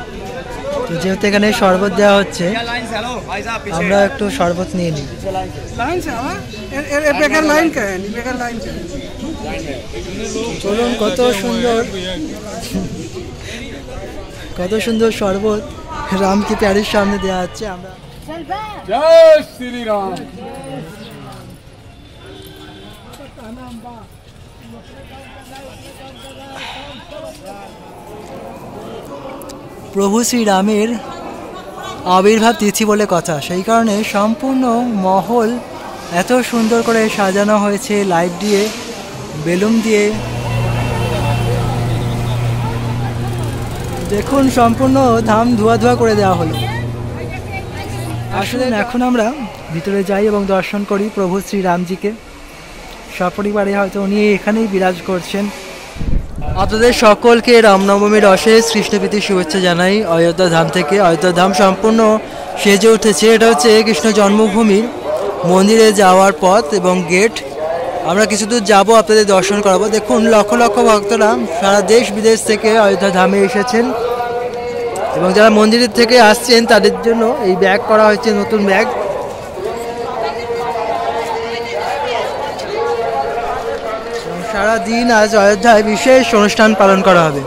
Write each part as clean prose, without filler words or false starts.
তো যেহেতু এখানে শরবত দেওয়া হচ্ছে, আমরা একটু শরবত নিয়ে নিই। চলুন, কত সুন্দর কত সুন্দর শরবত রাম কি প্যারির সামনে দেওয়া হচ্ছে। আমরা জয় শ্রীরাম। প্রভু শ্রীরামের আবির্ভাব তিথি বলে কথা, সেই কারণে সম্পূর্ণ মহল এত সুন্দর করে সাজানো হয়েছে লাইট দিয়ে, বেলুন দিয়ে। দেখুন, সম্পূর্ণ ধাম ধোয়া ধোয়া করে দেওয়া হলো। আসলে এখন আমরা ভিতরে যাই এবং দর্শন করি প্রভু শ্রীরামজিকে। সপরিবারে হয়তো উনি এখানেই বিরাজ করছেন। আপনাদের সকলকে রামনবমীর অশেষ কৃষ্ণপ্রীতির শুভেচ্ছা জানাই অযোধ্যা ধাম থেকে। অযোধ্যা ধাম সম্পূর্ণ সেজে উঠেছে। এটা হচ্ছে কৃষ্ণ জন্মভূমির মন্দিরে যাওয়ার পথ এবং গেট। আমরা কিছু দূর যাবো, আপনাদের দর্শন করাবো। দেখুন, লক্ষ লক্ষ ভক্তরা সারা দেশ বিদেশ থেকে অযোধ্যা ধামে এসেছেন এবং যারা মন্দিরের থেকে আসছেন তাদের জন্য এই ব্যাগ করা হয়েছে, নতুন ব্যাগ। সারাদিন আজ অযোধ্যায় বিশেষ অনুষ্ঠান পালন করা হবে।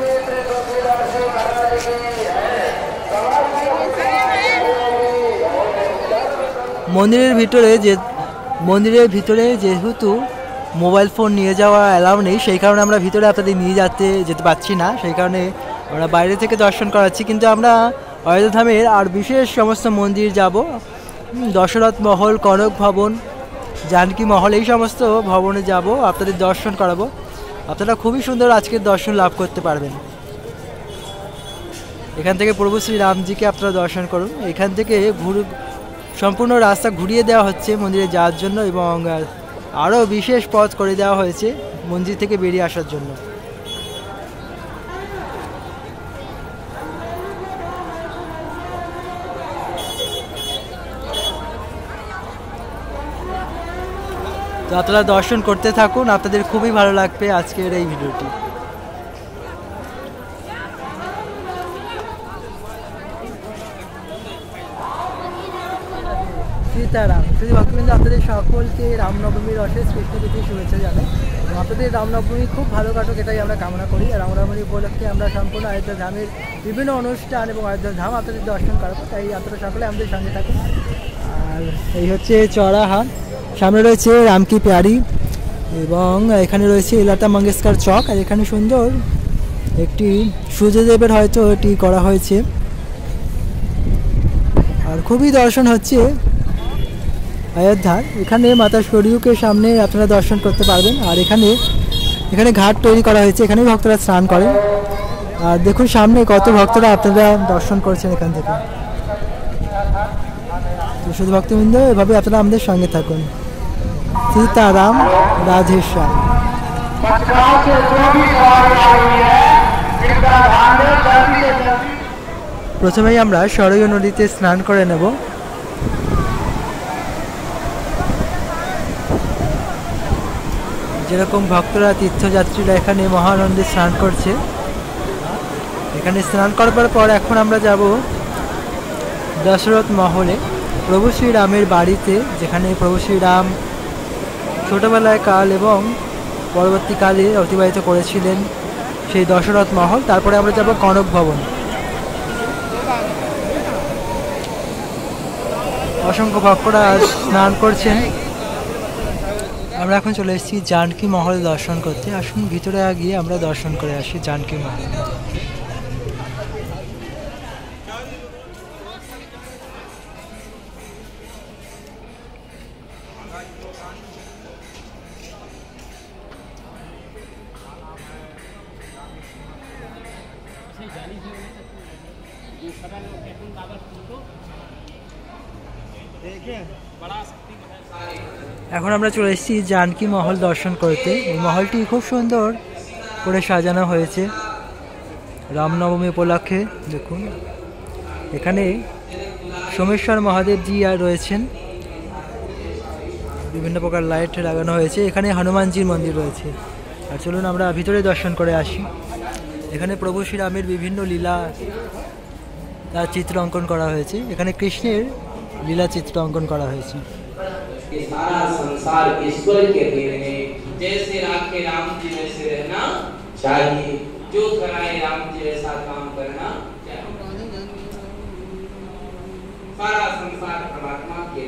মন্দিরের ভিতরে যেহেতু মোবাইল ফোন নিয়ে যাওয়া অ্যালাউ নেই, সেই কারণে আমরা ভিতরে আপনাদের নিয়ে যেতে পারছি না। সেই কারণে আমরা বাইরে থেকে দর্শন করাচ্ছি। কিন্তু আমরা অযোধ্যা ধামের আর বিশেষ সমস্ত মন্দির যাব, দশরথ মহল, কনক ভবন, জানকী মহল, এই সমস্ত ভবনে যাব, আপনাদের দর্শন করাবো। আপনারা খুবই সুন্দর আজকের দর্শন লাভ করতে পারবেন। এখান থেকে প্রভু শ্রীরামজিকে আপনারা দর্শন করুন। এখান থেকে সম্পূর্ণ রাস্তা ঘুরিয়ে দেওয়া হচ্ছে মন্দিরে যাওয়ার জন্য এবং আরও বিশেষ পথ করে দেওয়া হয়েছে মন্দির থেকে বেরিয়ে আসার জন্য। তো আপনারা দর্শন করতে থাকুন, আপনাদের খুবই ভালো লাগবে আজকের এই ভিডিওটি। সীতারাম শ্রী ভক্তবৃন্দ, আপনাদের সকলকে রামনবমীর অশেষ কৃষ্ণপ্রীতির শুভেচ্ছা জানাই এবং আপনাদের রামনবমী খুব ভালো কাটুক, এটাই আমরা কামনা করি। আর রামনবমী উপলক্ষে আমরা সম্পূর্ণ অযোধ্যা ধামের বিভিন্ন অনুষ্ঠান এবং অযোধ্যা ধাম আপনাদের দর্শন করাবো, তাই আপনারা সকলে আমাদের সঙ্গে থাকুন। আর এই হচ্ছে চড়াহাট, সামনে রয়েছে রাম কি প্যারি এবং এখানে রয়েছে লতা মঙ্গেশকর চক। আর এখানে সুন্দর একটি সূর্যদেবের হয়তো এটি করা হয়েছে আর খুবই দর্শন হচ্ছে অযোধ্যার। এখানে মাতা সরয়ূকে সামনে আপনারা দর্শন করতে পারবেন। আর এখানে ঘাট তৈরি করা হয়েছে, এখানেই ভক্তরা স্নান করেন। আর দেখুন সামনে কত ভক্তরা আপনারা দর্শন করছেন এখান থেকে। তো শুধু ভক্তবৃন্দ, এভাবে আপনারা আমাদের সঙ্গে থাকুন। সীতারাম, রাধে শ্যাম। প্রথমেই আমরা সরয়ূ নদীতে স্নান করে নেব। যেরকম ভক্তরা, তীর্থযাত্রীরা এখানে মহানন্দে স্নান করছে। এখানে স্নান করবার পর এখন আমরা যাব দশরথ মহলে, প্রভু শ্রীরামের বাড়িতে, যেখানে প্রভু শ্রীরাম ছোটবেলায় কাল এবং পরবর্তীকালে অতিবাহিত করেছিলেন, সেই দশরথ মহল। তারপরে আমরা যাব কনক ভবন। অসংখ্য ভক্তরা স্নান করছেন। আমরা এখন চলে এসেছি জানকী মহল দর্শন করতে। আসুন ভিতরে গিয়ে আমরা দর্শন করে আসি জানকী মহল। এখন আমরা চলে এসেছি জানকী মহল দর্শন করতে। এই মহলটি খুব সুন্দর করে সাজানো হয়েছে রামনবমী উপলক্ষে। দেখুন এখানে সোমেশ্বর মহাদেবজি আর রয়েছেন, বিভিন্ন প্রকার লাইট লাগানো হয়েছে। এখানে হনুমানজির মন্দির রয়েছে। আর চলুন আমরা ভিতরে দর্শন করে আসি। এখানে প্রভু শ্রীরামের বিভিন্ন লীলা তার চিত্র অঙ্কন করা হয়েছে। এখানে কৃষ্ণের লীলা চিত্র অঙ্কন করা হয়েছে। ये सारा संसार ईश्वर के अधीन है। जैसे राखे राम जी वैसे रहना चाहिए, जो कराए राम जी वैसा काम करना चाहिए। सारा संसार परमात्मा के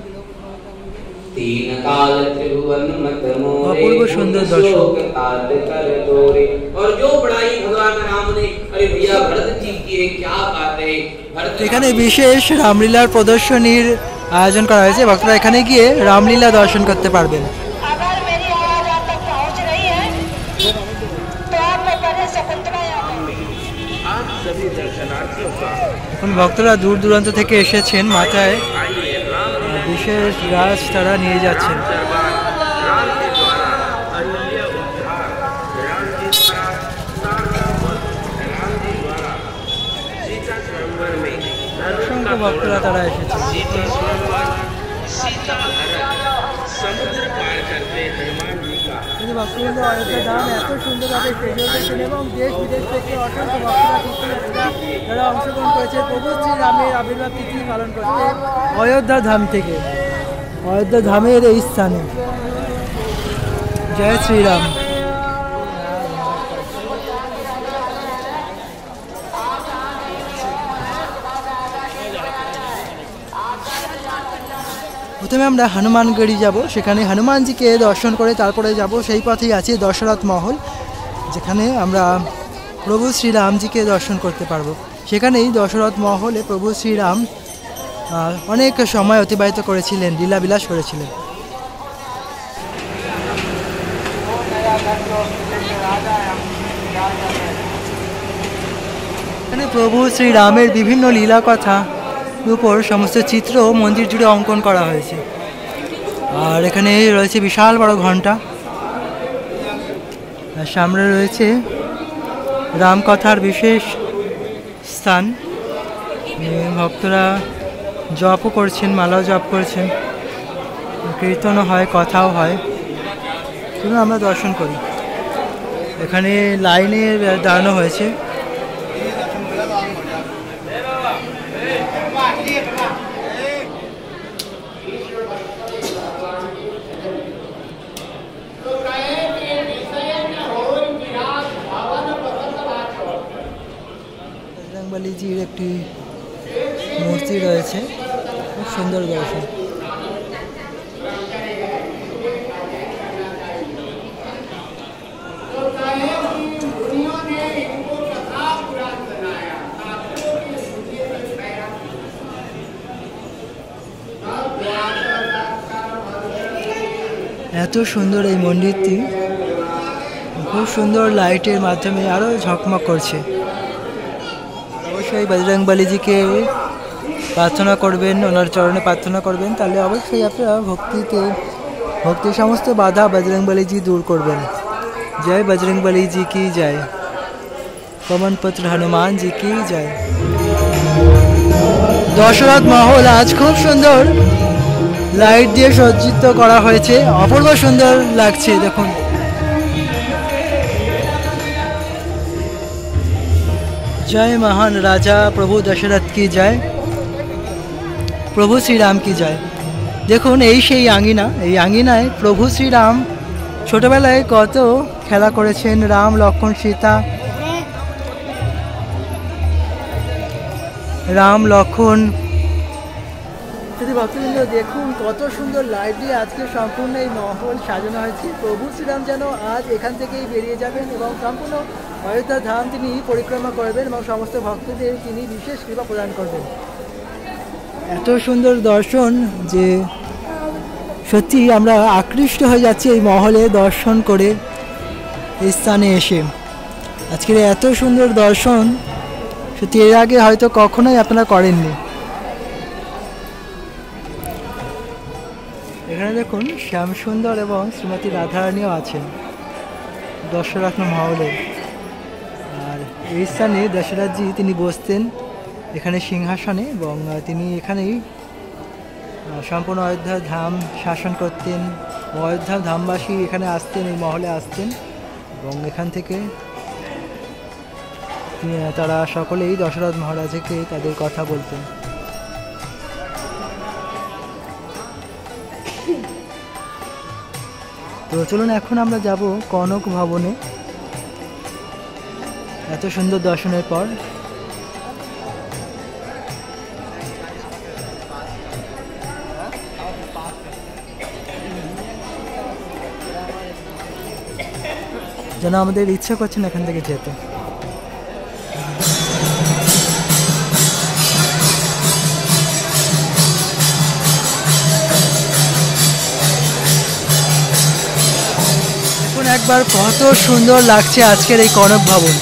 तीन काल त्रिभुवन मत मोरे, अपूर्व सुंदर दर्शन। कर तोरे। और जो बड़ाई भगवान राम ने, अरे भैया भरत जी की क्या बात है। भरत এখানে বিশেষ রামলীলার প্রদর্শনীর আয়োজন করা হয়েছে। ভক্তরা এখানে গিয়ে রামলীলা দর্শন করতে পারবেন। अगर मेरी आवाज आप तक पहुंच रही है तो आप मैं पहले शकुंतला आप सभी दर्शनार्थियों का এখন ভক্তরা দূর দূরান্ত থেকে এসেছেন, মাথায় বিশেষ গাছ তারা নিয়ে যাচ্ছেন। दरबार राम के द्वारा अयोध्या उद्धार, राम जी द्वारा सारनाथ, राम जी द्वारा सीता स्वयंवर में অসংখ্য ভক্তরা তারা এসেছেন। सीता स्वयंवर, सीता हरण, समुद्र पार करते हनुमान जी का কিন্তু ভক্তবৃন্দ অযোধ্যার ধাম এত সুন্দরভাবে সেজে উঠেছেন এবং দেশ বিদেশ থেকে অসংখ্য ভক্তরা তীর্থযাত্রীরা যারা অংশগ্রহণ করেছে প্রভু শ্রীরামের আবির্ভাব তিথি পালন করতে অযোধ্যা ধাম থেকে, অযোধ্যা ধামের এই স্থানে। জয় শ্রীরাম। প্রথমে আমরা হনুমানগড়ি যাব, সেখানে হনুমানজিকে দর্শন করে তারপরে যাব সেই পথেই আছে দশরথ মহল, যেখানে আমরা প্রভু শ্রীরামজিকে দর্শন করতে পারবো। সেখানেই দশরথ মহলে প্রভু শ্রীরাম অনেক সময় অতিবাহিত করেছিলেন, লীলাবিলাস করেছিলেন। এখানে প্রভু শ্রীরামের বিভিন্ন লীলা কথা উপর সমস্ত চিত্র মন্দির জুড়ে অঙ্কন করা হয়েছে। আর এখানে রয়েছে বিশাল বড় ঘণ্টা, আর সামনে রয়েছে রামকথার বিশেষ স্থান। ভক্তরা জপও করছেন, মালাও জপ করছেন, কীর্তনও হয়, কথাও হয়। চলুন আমরা দর্শন করি। এখানে লাইনে দাঁড়ানো হয়েছে। বজরংবলীজির একটি মূর্তি রয়েছে, খুব সুন্দর দর্শন। এত সুন্দর এই মন্দিরটি, খুব সুন্দর লাইটের মাধ্যমে আরও ঝকমক করছে। অবশ্যই বজরংবলীজিকে প্রার্থনা করবেন, ওনার চরণে প্রার্থনা করবেন, তাহলে অবশ্যই আপনারা ভক্তির সমস্ত বাধা বজরংবলীজি দূর করবেন। জয় বজরংবলীজি কি জয়, পবন পুত্র হনুমান জি কি জয়। দশরথ মহল আজ খুব সুন্দর লাইট দিয়ে সজ্জিত করা হয়েছে, অপূর্ব সুন্দর লাগছে। দেখুন, জয় মহান রাজা প্রভু দশরথ কি জয়, প্রভু শ্রীরাম কি জয়। দেখুন, এই সেই আঙ্গিনা, এই আঙ্গিনায় প্রভু শ্রীরাম ছোটবেলায় কত খেলা করেছেন, রাম লক্ষ্মণ সীতা, রাম লক্ষ্মণ। যদি ভক্তবৃন্দ দেখুন কত সুন্দর লাইট দিয়ে আজকে সম্পূর্ণ এই মহল সাজানো হয়েছে। প্রভু শ্রীরাম যেন আজ এখান থেকেই বেরিয়ে যাবেন এবং সম্পূর্ণ অযোধ্যা ধাম তিনি পরিক্রমা করবেন এবং সমস্ত ভক্তদের তিনি বিশেষ কৃপা প্রদান করবেন। এত সুন্দর দর্শন যে সত্যি আমরা আকৃষ্ট হয়ে যাচ্ছি এই মহলে দর্শন করে, এই স্থানে এসে। আজকের এত সুন্দর দর্শন সত্যি এর আগে হয়তো কখনোই আপনারা করেননি। এখানে দেখুন শ্যামসুন্দর এবং শ্রীমতী রাধারানীও আছেন দশরথ মহলে। আর এই স্থানে দশরথজি তিনি বসতেন এখানে সিংহাসনে এবং তিনি এখানেই সম্পূর্ণ অযোধ্যা ধাম শাসন করতেন। অযোধ্যা ধামবাসী এখানে আসতেন, এই মহলে আসতেন এবং এখান থেকে তারা সকলেই দশরথ মহারাজকে তাদের কথা বলতেন। তো চলুন এখন আমরা যাব কনক ভবনে। এত সুন্দর দর্শনের পর যেন আমাদের ইচ্ছা করছে না এখান থেকে যেতে। দেখুন একবার কত সুন্দর লাগছে আজকের এই কনক ভবন।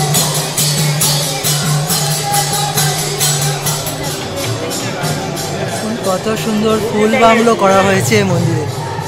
কত সুন্দর ফুল বাংলো করা হয়েছে এই মন্দিরে।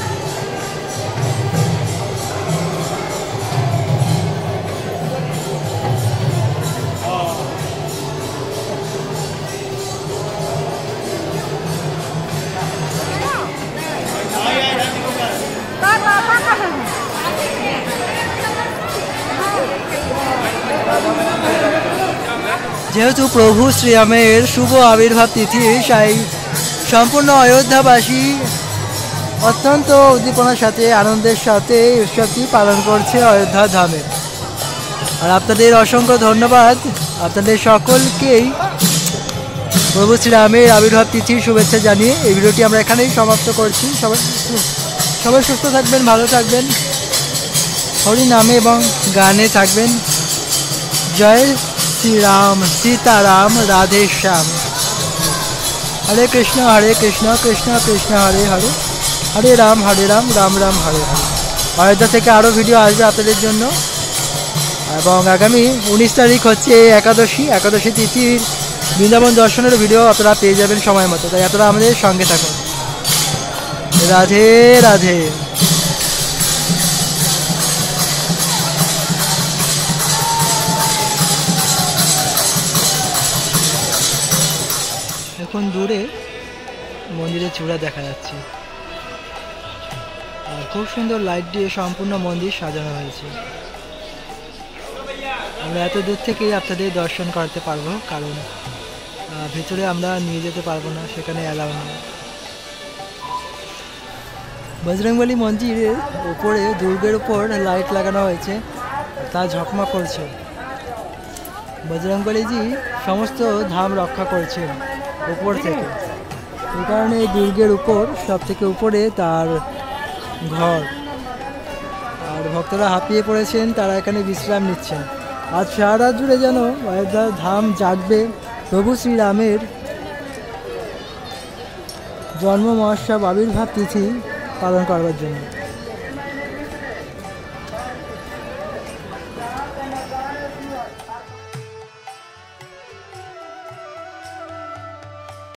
যেহেতু প্রভু শ্রীরামের শুভ আবির্ভাব তিথি, তাই সম্পূর্ণ অযোধ্যাবাসী অত্যন্ত উদ্দীপনার সাথে আনন্দের সাথে উৎসবটি পালন করছে অযোধ্যা ধামে। আর আপনাদের অসংখ্য ধন্যবাদ, আপনাদের সকলকেই প্রভু শ্রীরামের আবির্ভাব তিথির শুভেচ্ছা জানিয়ে এই ভিডিওটি আমরা এখানেই সমাপ্ত করছি। সবাই সুস্থ থাকবেন, ভালো থাকবেন, হরি নামে এবং গানে থাকবেন। জয় শ্রীরাম, সীতারাম, রাধে শ্যাম। হরে কৃষ্ণ কৃষ্ণ কৃষ্ণ হরে হরে, হরে রাম রাম রাম হরে হরে। অযোধ্যা থেকে আরও ভিডিও আসবে আপনাদের জন্য, এবং আগামী 19 তারিখ হচ্ছে একাদশী তিথির বৃন্দাবন দর্শনের ভিডিও আপনারা পেয়ে যাবেন সময় মতো। তাই আপনারা আমাদের সঙ্গে থাকুন। রাধে রাধে। এখন দূরে মন্দিরের চূড়া দেখা যাচ্ছে, আর খুব সুন্দর লাইট দিয়ে সম্পূর্ণ মন্দির সাজানো হয়েছে। আমরা এত দূর থেকেই আপনাদের দর্শন করতে পারবো, কারণ ভিতরে আমরা নিয়ে যেতে পারবো না, সেখানে অ্যালাউ নেই। বজরংবলী মন্দিরের উপরে দুর্গের উপর লাইট লাগানো হয়েছে, তা ঝকমক করছে। বজরংবলীজি সমস্ত ধাম রক্ষা করছেন উপর থেকে, এই কারণে এই দুর্গের উপর সব থেকে উপরে তার ঘর। আর ভক্তরা হাঁপিয়ে পড়েছেন, তারা এখানে বিশ্রাম নিচ্ছেন। আজ সারা রাত জুড়ে যেন অযোধ্যা ধাম জাগবে প্রভু শ্রীরামের জন্ম মহোৎসব আবির্ভাব তিথি পালন করবার জন্য।